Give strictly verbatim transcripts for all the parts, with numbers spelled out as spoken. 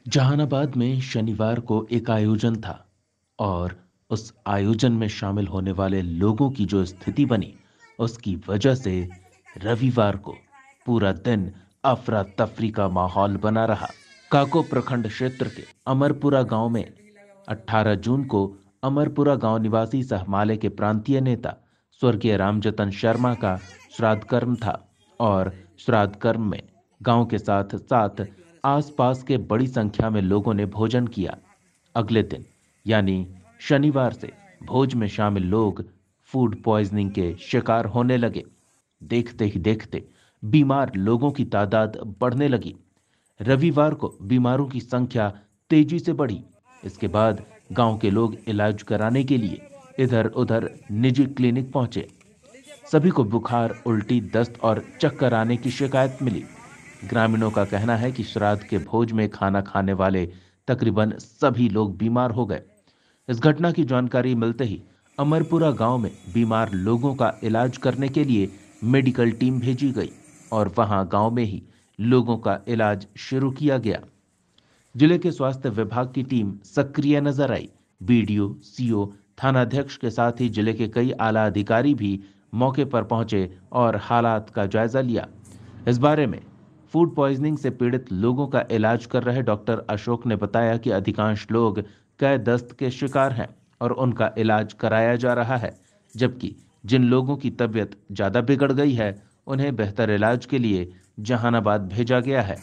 जहानाबाद में शनिवार को एक आयोजन था और उस आयोजन में शामिल होने वाले लोगों की जो स्थिति बनी, उसकी वजह से रविवार को पूरा दिन अफरा तफरी का माहौल बना रहा। काको प्रखंड क्षेत्र के अमरपुरा गांव में अठारह जून को अमरपुरा गांव निवासी सहमाले के प्रांतीय नेता स्वर्गीय रामजतन शर्मा का श्राद्ध कर्म था और श्राद्ध कर्म में गांव के साथ साथ आसपास के बड़ी संख्या में लोगों ने भोजन किया। अगले दिन यानी शनिवार से भोज में शामिल लोग फूड पॉइजनिंग के शिकार होने लगे। देखते ही देखते बीमार लोगों की तादाद बढ़ने लगी। रविवार को बीमारों की संख्या तेजी से बढ़ी। इसके बाद गांव के लोग इलाज कराने के लिए इधर उधर निजी क्लिनिक पहुंचे। सभी को बुखार, उल्टी, दस्त और चक्कर आने की शिकायत मिली। ग्रामीणों का कहना है कि श्राद्ध के भोज में खाना खाने वाले तकरीबन सभी लोग बीमार हो गए। इस घटना की जानकारी मिलते ही अमरपुरा गांव में बीमार लोगों का इलाज करने के लिए मेडिकल टीम भेजी गई और वहां गांव में ही लोगों का इलाज शुरू किया गया। जिले के स्वास्थ्य विभाग की टीम सक्रिय नजर आई। बीडीओ, सीओ, थानाध्यक्ष के साथ ही जिले के कई आला अधिकारी भी मौके पर पहुंचे और हालात का जायजा लिया। इस बारे में फूड पॉइजनिंग से पीड़ित लोगों का इलाज कर रहे डॉक्टर अशोक ने बताया कि अधिकांश लोग कै दस्त के शिकार हैं और उनका इलाज कराया जा रहा है, जबकि जिन लोगों की तबीयत ज्यादा बिगड़ गई है उन्हें बेहतर इलाज के लिए जहानाबाद भेजा गया है।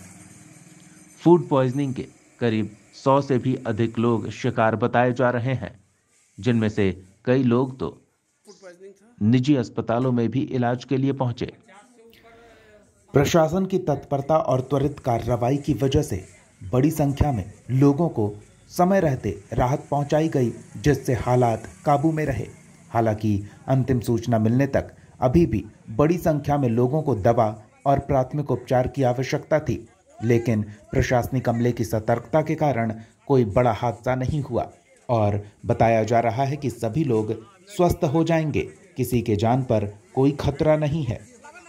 फूड पॉइजनिंग के करीब सौ से भी अधिक लोग शिकार बताए जा रहे हैं, जिनमें से कई लोग तो निजी अस्पतालों में भी इलाज के लिए पहुंचे। प्रशासन की तत्परता और त्वरित कार्रवाई की वजह से बड़ी संख्या में लोगों को समय रहते राहत पहुंचाई गई, जिससे हालात काबू में रहे। हालांकि अंतिम सूचना मिलने तक अभी भी बड़ी संख्या में लोगों को दवा और प्राथमिक उपचार की आवश्यकता थी, लेकिन प्रशासनिक अमले की सतर्कता के कारण कोई बड़ा हादसा नहीं हुआ और बताया जा रहा है कि सभी लोग स्वस्थ हो जाएंगे। किसी के जान पर कोई खतरा नहीं है।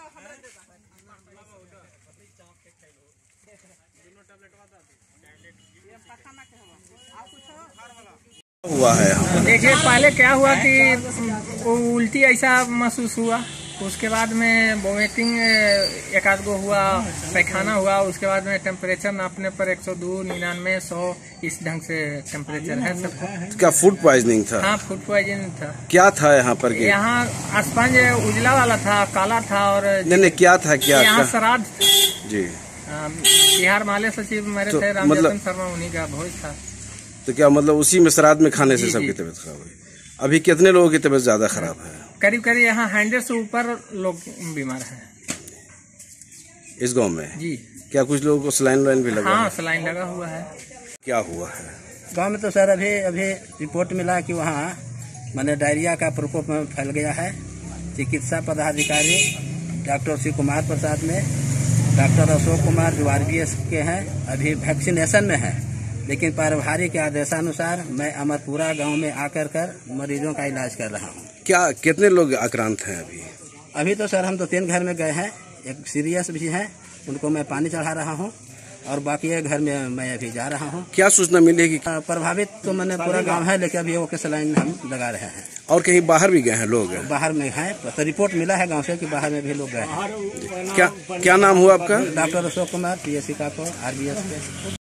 हुआ है देखिए, पहले क्या हुआ कि वो उल्टी ऐसा महसूस हुआ, उसके बाद में वोमिटिंग एक आध गो हुआ, पैखाना हुआ, उसके बाद में टेम्परेचर नापने पर एक सौ दो, निन्यानवे, सौ इस ढंग से टेम्परेचर है सबका। क्या फूड पॉइजनिंग था? हाँ, फूड पॉइजनिंग था। क्या था यहाँ पर? यहाँ स्पंज उजला वाला था, काला था और नहीं नहीं क्या था? क्या यहाँ श्राद्ध जी बिहार माले सचिव मेरे तो थे रामजतन मतलब शर्मा, उन्हीं का भोज था। तो क्या मतलब उसी में श्राद्ध में खाने से सबकी तबीयत खराब हुई? अभी कितने लोगों की तबीयत ज्यादा खराब है? करीब करीब यहाँ हंड्रेड से ऊपर लोग बीमार हैं इस गांव में जी। क्या कुछ लोगों को सलाइन वाइन भी लगा? हाँ, सलाइन लगा हुआ है। क्या हुआ है गांव में? तो सर अभी अभी रिपोर्ट मिला कि वहाँ मैंने डायरिया का प्रकोप में फैल गया है। चिकित्सा पदाधिकारी डॉक्टर शिव कुमार प्रसाद में, डॉक्टर अशोक कुमार जो आर बी एस के हैं, अभी वैक्सीनेशन में है, लेकिन प्रभारी के आदेशानुसार मैं अमरपुरा गांव में आकर कर मरीजों का इलाज कर रहा हूं। क्या कितने लोग आक्रांत हैं अभी? अभी तो सर हम तो तीन घर में गए हैं, एक सीरियस भी है, उनको मैं पानी चढ़ा रहा हूं और बाकी एक घर में मैं अभी जा रहा हूं। क्या सूचना मिली है कि प्रभावित तो मैंने पूरा गांव है, लेकिन अभी वो के सलाइन हम लगा रहे हैं। और कहीं बाहर भी गए हैं लोग? बाहर में है, तो रिपोर्ट मिला है गाँव से कि बाहर में भी लोग गए हैं। क्या क्या नाम हुआ आपका? Doctor Ashok Kumar, P S C का आर बी एस के।